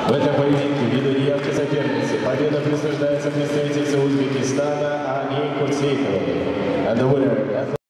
В этом поединке ввиду неявки соперницы победа присуждается представительнице Узбекистана Ани Курсейковой.